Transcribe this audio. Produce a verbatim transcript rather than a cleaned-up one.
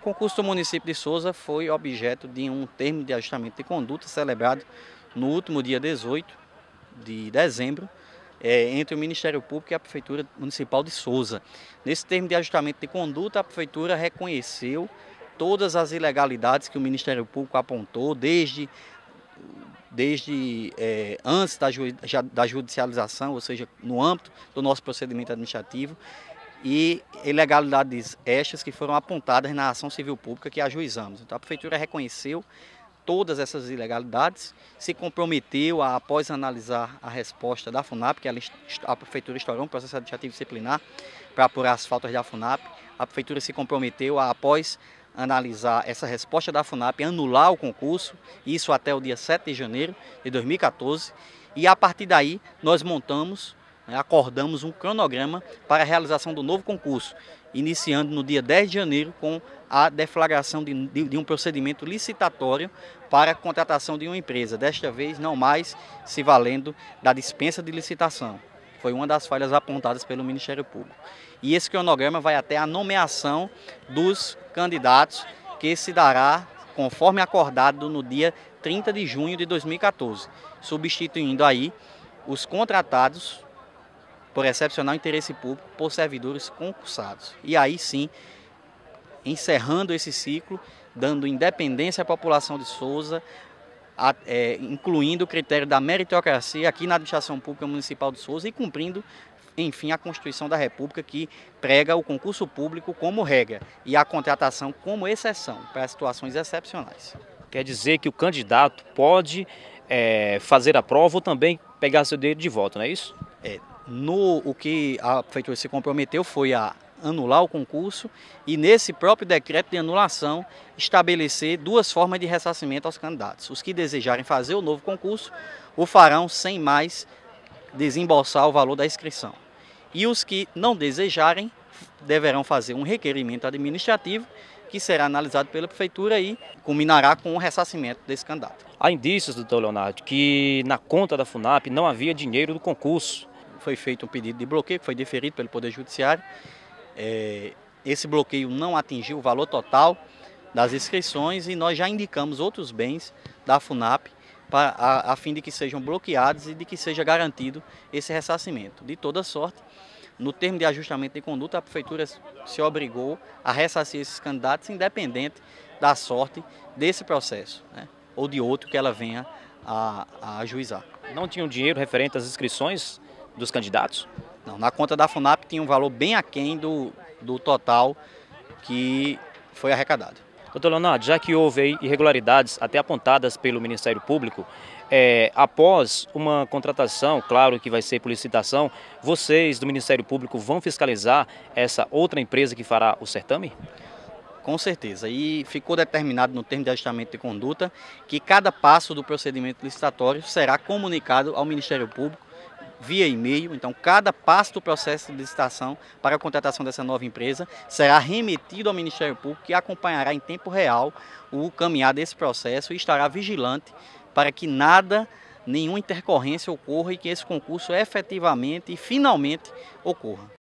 O concurso do município de Souza foi objeto de um termo de ajustamento de conduta celebrado no último dia dezoito de dezembro, é, entre o Ministério Público e a Prefeitura Municipal de Souza. Nesse termo de ajustamento de conduta, a Prefeitura reconheceu todas as ilegalidades que o Ministério Público apontou, desde, desde é, antes da, ju, da judicialização, ou seja, no âmbito do nosso procedimento administrativo, e ilegalidades estas que foram apontadas na ação civil pública que ajuizamos. Então a Prefeitura reconheceu todas essas ilegalidades, se comprometeu a, após analisar a resposta da FUNAP, que ela, a Prefeitura instaurou um processo administrativo disciplinar para apurar as faltas da FUNAP, a Prefeitura se comprometeu a, após analisar essa resposta da FUNAP, anular o concurso, isso até o dia sete de janeiro de dois mil e quatorze, e a partir daí nós montamos, acordamos um cronograma para a realização do novo concurso, iniciando no dia dez de janeiro com a deflagração de, de, de um procedimento licitatório para a contratação de uma empresa, desta vez não mais se valendo da dispensa de licitação. Foi uma das falhas apontadas pelo Ministério Público. E esse cronograma vai até a nomeação dos candidatos, que se dará conforme acordado no dia trinta de junho de dois mil e quatorze, substituindo aí os contratados por excepcional interesse público por servidores concursados. E aí sim, encerrando esse ciclo, dando independência à população de Souza, a, é, incluindo o critério da meritocracia aqui na administração pública municipal de Souza e cumprindo, enfim, a Constituição da República, que prega o concurso público como regra e a contratação como exceção para situações excepcionais. Quer dizer que o candidato pode é, fazer a prova ou também pegar seu direito de voto, não é isso? É, no, o que a Prefeitura se comprometeu foi a anular o concurso e nesse próprio decreto de anulação estabelecer duas formas de ressarcimento aos candidatos. Os que desejarem fazer o novo concurso o farão sem mais desembolsar o valor da inscrição. E os que não desejarem deverão fazer um requerimento administrativo que será analisado pela Prefeitura e culminará com o ressarcimento desse candidato. Há indícios, doutor Leonardo, que na conta da FUNAP não havia dinheiro do concurso. Foi feito um pedido de bloqueio que foi deferido pelo Poder Judiciário. É, esse bloqueio não atingiu o valor total das inscrições e nós já indicamos outros bens da FUNAP para, a, a fim de que sejam bloqueados e de que seja garantido esse ressarcimento. De toda sorte, no termo de ajustamento de conduta, a Prefeitura se obrigou a ressarcir esses candidatos independente da sorte desse processo, né, ou de outro que ela venha a, a ajuizar. Não tinham dinheiro referente às inscrições dos candidatos? Não, na conta da FUNAP tinha um valor bem aquém do, do total que foi arrecadado. Doutor Leonardo, já que houve irregularidades até apontadas pelo Ministério Público, é, após uma contratação, claro que vai ser por licitação, vocês do Ministério Público vão fiscalizar essa outra empresa que fará o certame? Com certeza, e ficou determinado no termo de ajustamento de conduta que cada passo do procedimento licitatório será comunicado ao Ministério Público via e-mail. Então cada passo do processo de licitação para a contratação dessa nova empresa será remetido ao Ministério Público, que acompanhará em tempo real o caminhar desse processo e estará vigilante para que nada, nenhuma intercorrência ocorra e que esse concurso efetivamente e finalmente ocorra.